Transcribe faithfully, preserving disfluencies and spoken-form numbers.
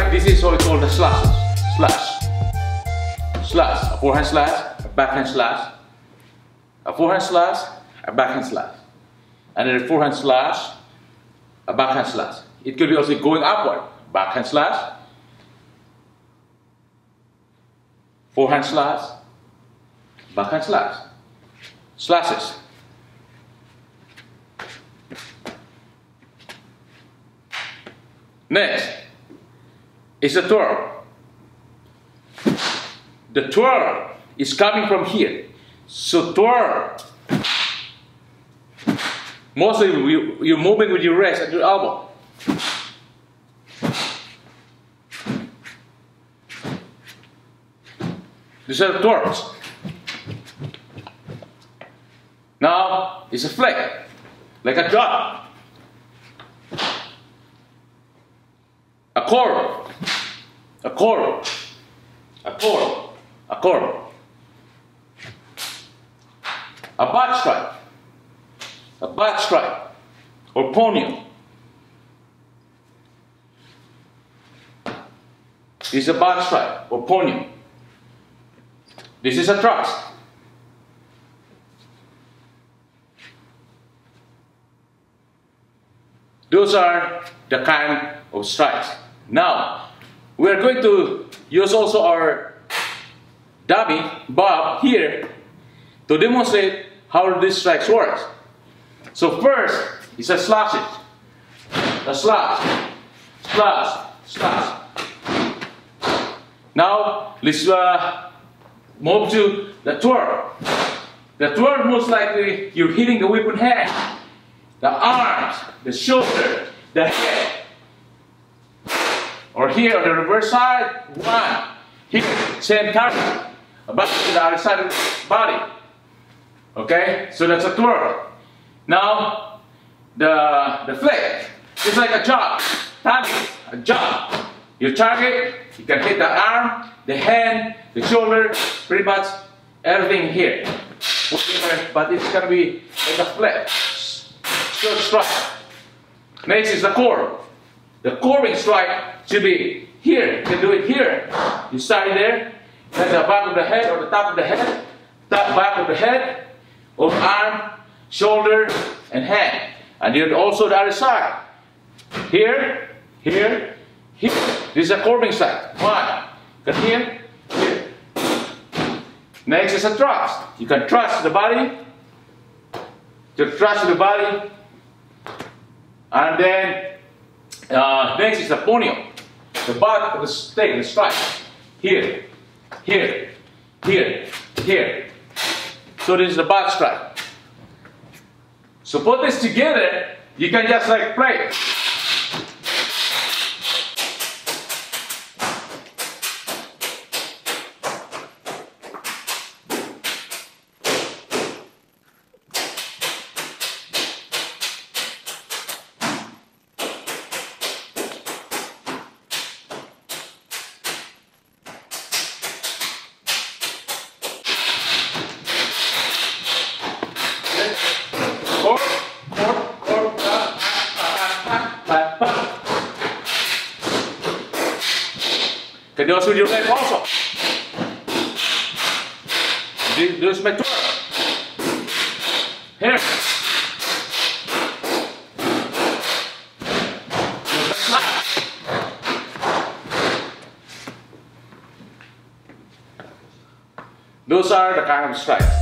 strike, this is what we call the slashes. Slash. Slash. A forehand slash, a backhand slash. A forehand slash, a backhand slash. And then a forehand slash, a backhand slash. It could be also going upward. Backhand slash. Forehand slash. Backhand slash. Slashes. Next is a twirl. The twirl is coming from here. So twirl. Mostly you, you're moving with your wrist and your elbow. These are the twirls. Now it's a flick, like a drop. A chord. A chord. A chord. A chord. A butt strike. A butt strike. Or ponyo. This is a butt strike or ponyo. This is a thrust. Those are the kind of strikes. Now, we are going to use also our dummy, Bob, here to demonstrate how these strikes work. So first, it's a slashing. A slash, slash, slash. Now, let's uh, move to the twirl. The twirl, most likely, you're hitting the weapon hand, the arms, the shoulder, the head. Or here on the reverse side, one. Here, same target. Back to the other side of the body. Okay, so that's a twirl. Now, the, the flick is like a jab. Target, a jab. Your target, you can hit the arm, the hand, the shoulder, pretty much everything here. But it's going to be like a flick. Short strike. Next is the core. The coring strike should be here. You can do it here. You start it there. Then the back of the head or the top of the head. Top back of the head. Or arm, shoulder, and hand. And then also the other side. Here, here, here. This is a coring strike. One. Cut here, here. Next is a thrust. You can thrust the body. To thrust the body. And then uh, next is the ponyo, the butt of the stake, the strike. Here, here, here, here. So this is the butt strike. So put this together, you can just like play. Can do this with your leg also. Do this my twirl. Here. Those are the kind of strikes.